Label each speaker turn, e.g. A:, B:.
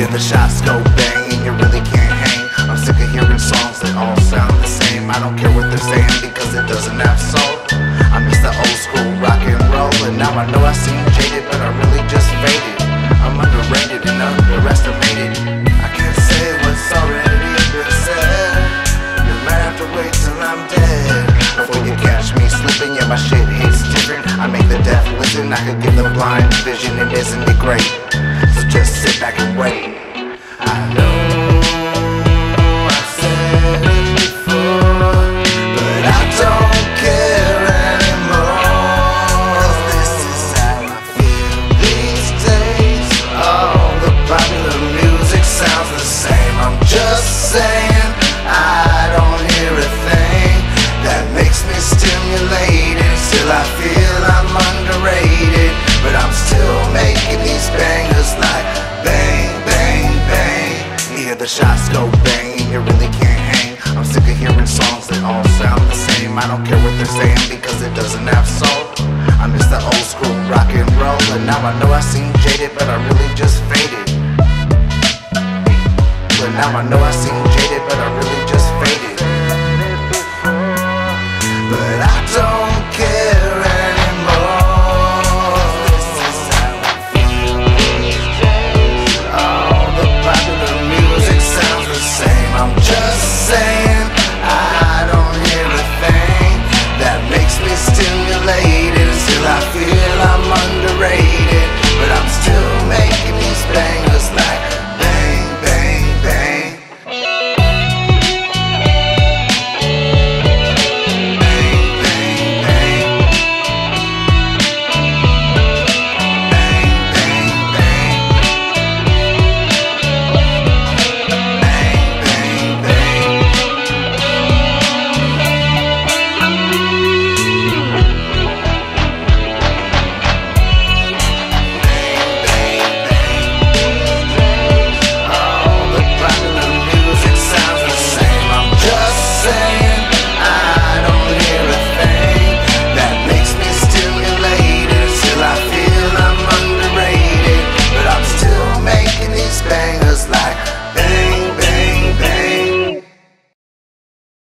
A: hear the shots go bang and you really can't hang. I'm sick of hearing songs that all sound the same. I don't care what they're saying because it doesn't have soul. I miss the old school rock and roll, and now I know I seem jaded, but I really just faded. I'm underrated and underestimated. I can't say what's already been said. You might have to wait till I'm dead before you catch me slipping. Yeah, my shit hits different. I make the deaf listen. I could give the blind vision, and isn't it great? So just sit back and wait. I know I've said it before, but I don't care anymore. 'Cause this is how I feel these days. All the popular music sounds the same. I'm just saying I don't hear a thing that makes me stimulated. Still I feel I'm underrated, but I'm still making these bangers like bang, bang, bang. You hear the shots go bang and you really can't hang. I'm sick of hearing songs that all sound the same. I don't care what they're saying because it doesn't have soul. I miss the old school rock and roll, and now I know I seem jaded, but I really just faded. But now I know I seem